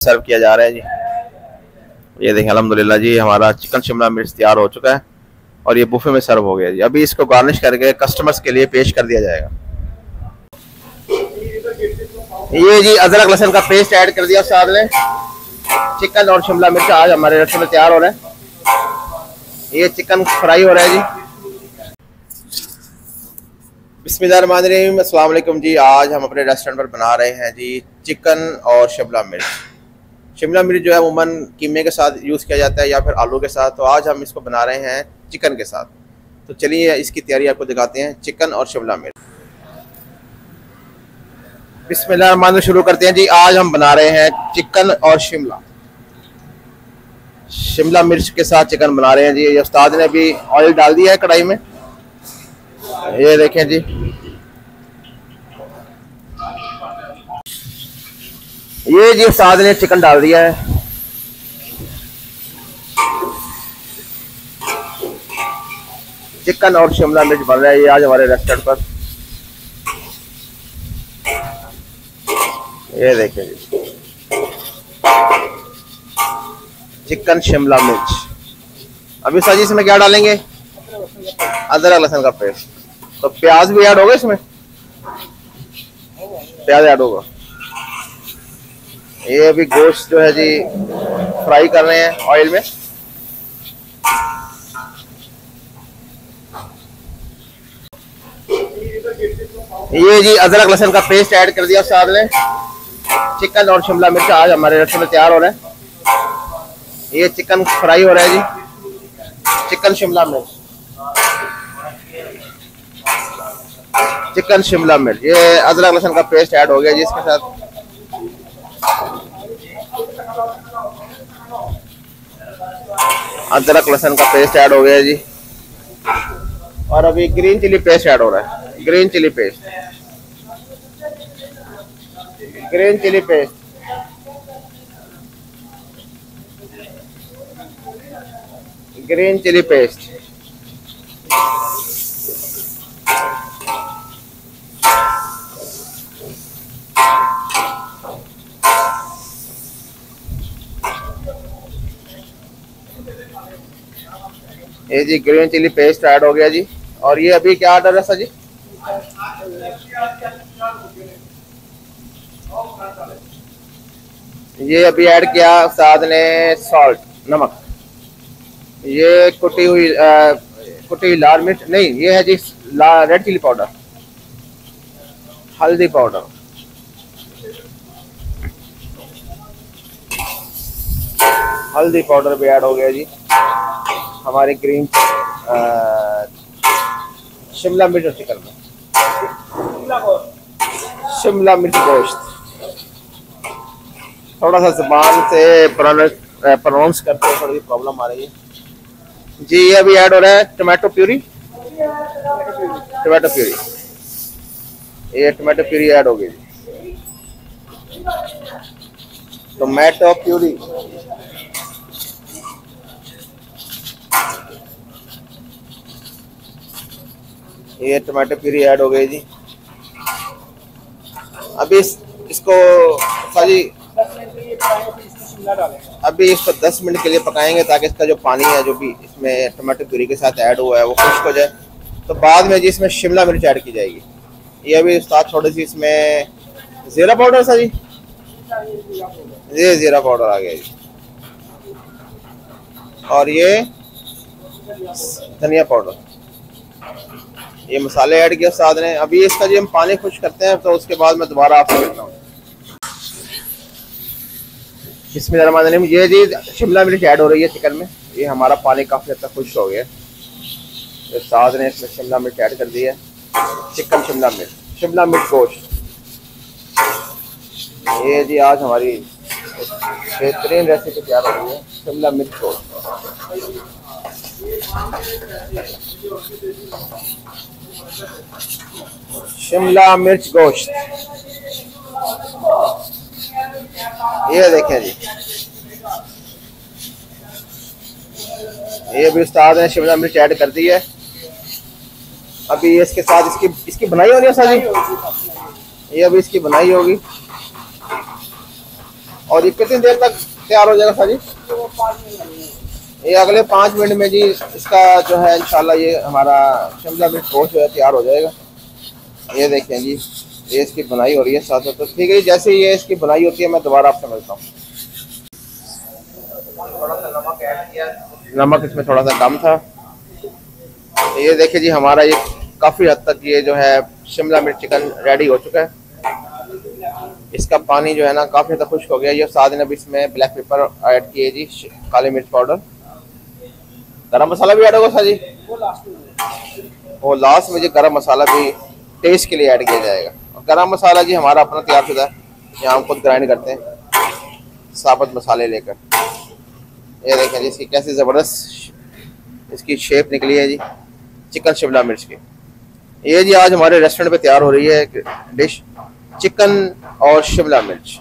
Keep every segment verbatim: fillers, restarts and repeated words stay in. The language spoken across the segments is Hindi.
सर्व किया जा रहा है जी। ये देखें अल्हम्दुलिल्लाह जी, हमारा चिकन शिमला मिर्च तैयार हो चुका है और ये बुफे में सर्व हो गया जी। अभी इसको गार्निश करके कस्टमर्स के लिए पेश कर दिया जाएगा। ये जी अदरक लहसुन का पेस्ट ऐड कर दिया उस्ताद ने। चिकन और शिमला मिर्च आज हमारे रेस्टोरेंट में तैयार हो रहा है। ये चिकन फ्राई हो रहा है जी। बिस्मिल्लाहिर्रहमानिर्रहीम, अस्सलाम वालेकुम जी। आज हम अपने रेस्टोरेंट पर बना रहे हैं जी चिकन और शिमला मिर्च। शिमला मिर्च जो है अमूमन कीमे के साथ यूज़ किया जाता है या फिर आलू के साथ, तो आज हम इसको बना रहे हैं चिकन के साथ। तो चलिए इसकी तैयारी आपको दिखाते हैं, चिकन और शिमला मिर्च। बिस्मिल्लाहिर्रहमानिर्रहीम शुरू करते हैं जी। आज हम बना रहे हैं चिकन और शिमला शिमला मिर्च के साथ चिकन बना रहे हैं जी। ये उस्ताद ने अभी ऑयल डाल दिया है कढ़ाई में, ये देखें जी। ये जी उस्ताद ने चिकन डाल दिया है। चिकन और शिमला मिर्च बन रहा है ये आज हमारे रेस्टोरेंट पर। ये देखें जी, चिकन शिमला मिर्च। अभी सर जी इसमें क्या डालेंगे? अदरक लहसुन का पेस्ट। तो प्याज भी ऐड होगा इसमें? प्याज ऐड होगा। ये अभी गोश्त जो है जी फ्राई कर रहे हैं ऑयल में। ये जी अदरक लहसुन का पेस्ट ऐड कर दिया उस्ताद ने। चिकन और शिमला मिर्च आज हमारे रेस्टोरेंट में तैयार हो रहा है। ये चिकन फ्राई हो रहा है जी। चिकन शिमला मिर्च, चिकन शिमला मिर्च। ये अदरक लहसुन का पेस्ट ऐड हो गया जी इसके साथ। अदरक लहसुन का पेस्ट ऐड हो गया जी। और अभी ग्रीन चिली पेस्ट ऐड हो रहा है। Green chili paste, green chili paste, green chili paste. ये जी ग्रीन चिली पेस्ट ऐड हो गया जी। और ये अभी क्या ऑर्डर है सर जी? ये अभी ऐड किया उस्ताद ने सॉल्ट, नमक। ये कुटी हुई आ, कुटी हुई लाल मिर्च नहीं, ये है जी रेड चिली पाउडर, हल्दी पाउडर, हल्दी पाउडर भी ऐड हो गया जी। हमारे ग्रीन शिमला मिर्च और चिकन में शिमला मिर्च गोश्त। थोड़ा सा जुबान से प्रोनाउंस करते हैं, थोड़ी प्रॉब्लम आ रही है जी। ये अभी ऐड हो रहा है टमाटो प्यूरी, टमाटो प्यूरी। ये टमाटो प्यूरी ऐड हो गई जी। टमाटो प्यूरी, ये टमाटो प्यूरी ऐड हो गई जी। अभी इस, इसको सारी अभी इसको दस मिनट के लिए पकाएंगे ताकि इसका जो पानी है जो भी इसमें टमाटो प्यूरी के साथ ऐड हुआ है वो खुश्क हो जाए। तो बाद में जी इसमें शिमला मिर्च ऐड की जाएगी। ये अभी उस्ताद थोड़ी सी इसमें जीरा पाउडर सा जी, ये जीरा पाउडर आ गया जी। और ये धनिया पाउडर, ये मसाले ऐड किया उस्ताद ने। अभी इसका जी हम पानी खुश करते हैं, तो उसके बाद मैं दोबारा आपसे मिलता हूँ। बिस्मिल्लाहिर्रहमानिर्रहीम। ये जी शिमला मिर्च ऐड हो रही है चिकन में। ये हमारा पानी काफ़ी हद तक खुश हो गया। उस्ताद ने इसमें शिमला मिर्च ऐड कर दी है। चिकन शिमला मिर्च, शिमला मिर्च गोश्त। ये जी आज हमारी बेहतरीन रेसिपी तैयार हो रही है, शिमला मिर्च गोश्त। शिमला मिर्च गोश्त, ये देखें जी। ये भी उस्ताद ने शिमला मिर्च ऐड कर दी है। अभी इसके साथ इसकी इसकी बनाई होनी है सर जी, ये अभी इसकी बनाई होगी। और ये कितनी देर तक तैयार हो जाएगा सर जी? ये अगले पाँच मिनट में जी इसका जो है इंशाल्लाह ये हमारा शिमला मिर्च गोश्त जो है तैयार हो जाएगा। ये देखें जी, ये इसकी बनाई हो रही है साथ साथ। तो ठीक है, जैसे ये इसकी बनाई होती है मैं दोबारा आपसे मिलता हूँ। थोड़ा सा नमक ऐड किया, नमक इसमें थोड़ा सा कम था। तो ये देखिए जी, हमारा ये काफ़ी हद तक ये जो है शिमला मिर्च चिकन रेडी हो चुका है। इसका पानी जो है ना काफ़ी हद तक खुश्क हो गया। ये साथ में अभी इसमें ब्लैक पेपर ऐड किए जी, काली मिर्च पाउडर, गरम मसाला भी ऐड होगा सर जी? वो लास्ट में जी गरम मसाला भी टेस्ट के लिए ऐड किया जाएगा। और गरम मसाला जी हमारा अपना तैयार शुदा है, यहाँ हम खुद ग्राइंड करते हैं साबुत मसाले लेकर। ये देखें जी इसकी कैसी ज़बरदस्त इसकी शेप निकली है जी चिकन शिमला मिर्च की। ये जी आज हमारे रेस्टोरेंट पे तैयार हो रही है एक डिश, चिकन और शिमला मिर्च।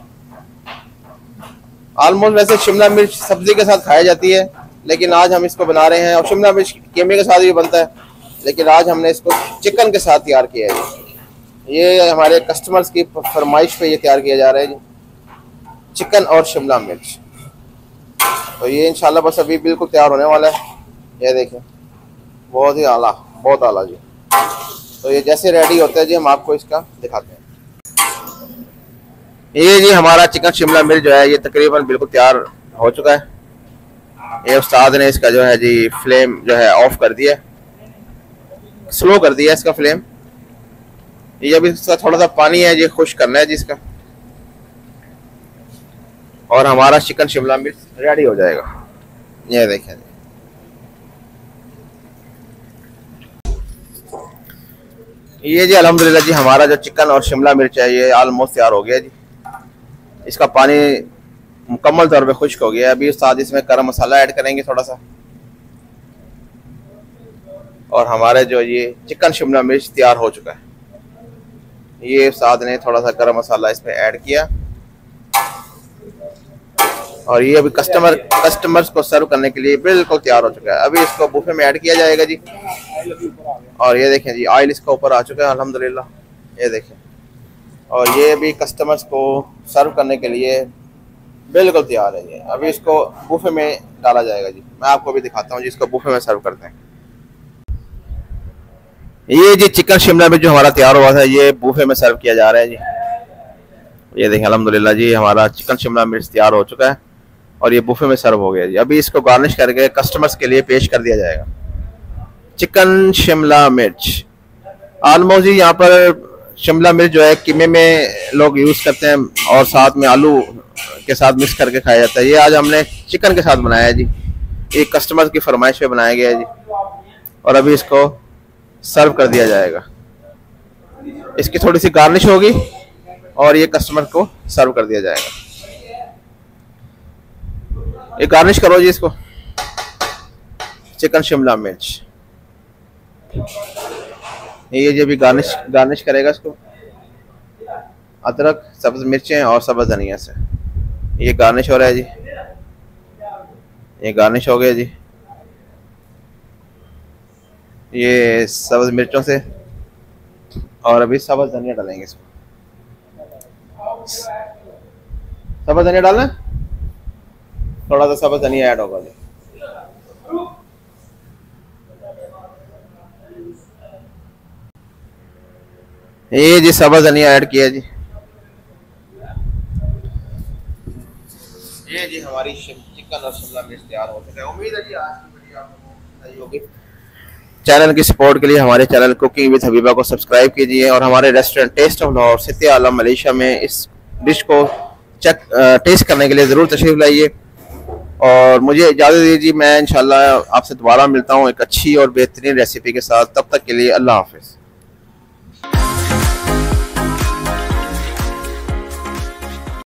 ऑलमोस्ट वैसे शिमला मिर्च सब्जी के साथ खाई जाती है, लेकिन आज हम इसको बना रहे हैं, और शिमला मिर्च कीमे के साथ भी बनता है, लेकिन आज हमने इसको चिकन के साथ तैयार किया है। ये हमारे कस्टमर्स की फरमाइश पे ये तैयार किया जा रहा है जी, चिकन और शिमला मिर्च। तो ये इंशाल्लाह बस अभी बिल्कुल तैयार होने वाला है। ये देखें, बहुत ही आला, बहुत आला जी। तो ये जैसे रेडी होता है जी हम आपको इसका दिखाते हैं। ये जी हमारा चिकन शिमला मिर्च जो है ये तकरीबन बिल्कुल तैयार हो चुका है। ये उस्ताद ने इसका जो है जी फ्लेम जो है ऑफ कर दिया, स्लो कर दिया इसका फ्लेम। ये अभी इसका थोड़ा सा पानी है जी खुश करना है जी इसका, और हमारा चिकन शिमला मिर्च रेडी हो जाएगा। ये देखें जी, ये जी अल्हम्दुलिल्लाह जी हमारा जो चिकन और शिमला मिर्च है ये ऑलमोस्ट तैयार हो गया जी। इसका पानी मुकम्मल तौर पे खुश्क हो गया। अभी साथ इसमें गरम मसाला ऐड करेंगे थोड़ा सा, और हमारे जो ये चिकन शिमला मिर्च तैयार हो चुका है। ये साथ ने थोड़ा सा गरम मसाला इसमें ऐड किया, और ये अभी कस्टमर कस्टमर्स को सर्व करने के लिए बिल्कुल तैयार हो चुका है। अभी इसको बुफे में ऐड किया जाएगा जी। और ये देखें जी ऑयल इसका ऊपर आ चुका है अल्हम्दुलिल्लाह। ये देखें, और ये भी कस्टमर्स को सर्व करने के लिए बिल्कुल तैयार है। ये अभी इसको बुफे में डाला जाएगा जी। मैं आपको भी दिखाता हूँ जी इसको बुफे में सर्व करते हैं। ये जी चिकन शिमला मिर्च जो हमारा तैयार हुआ था ये बुफे में सर्व किया जा रहा है जी। ये देखें अल्हम्दुलिल्लाह जी हमारा चिकन शिमला मिर्च तैयार हो चुका है, और ये बुफे में सर्व हो गया जी। अभी इसको गार्निश करके कस्टमर्स के लिए पेश कर दिया जाएगा। चिकन शिमला मिर्च ऑलमोस्ट जी यहाँ पर शिमला मिर्च जो है कीमे में लोग यूज़ करते हैं, और साथ में आलू के साथ मिक्स करके खाया जाता है। ये आज हमने चिकन के साथ बनाया है जी। ये कस्टमर की फरमाइश पे बनाया गया है जी, और अभी इसको सर्व कर दिया जाएगा। इसकी थोड़ी सी गार्निश होगी और ये कस्टमर को सर्व कर दिया जाएगा। ये गार्निश करो जी इसको, चिकन शिमला मिर्च। ये जो भी गार्निश गार्निश करेगा इसको अदरक, सब्ज मिर्चें और सब्ज धनिया से। ये गार्निश हो रहा है जी, ये गार्निश हो गया जी। ये सब्ज मिर्चों से, और अभी सब्ज धनिया डालेंगे इसको। सब्ज धनिया डालना, थोड़ा सा सब्ज धनिया ऐड होगा जी। ये जी सब्ज धनिया ऐड किया जी। ये जी हमारी चिकन और शिमला मिर्च तैयार हो चुका है। उम्मीद है जी आज की वीडियो आपको सही होगी। चैनल की सपोर्ट के लिए हमारे चैनल कुकिंग विद हबीबा को सब्सक्राइब कीजिए, और हमारे restaurant taste of Lahore city Alam Malaysia में इस डिश को चेक टेस्ट करने के लिए ज़रूर तशरीफ़ लाइए। और मुझे इजाज़त दीजिए, मैं इंशाल्लाह आपसे दोबारा मिलता हूँ एक अच्छी और बेहतरीन रेसिपी के साथ। तब तक के लिए अल्लाह हाफ़िज़।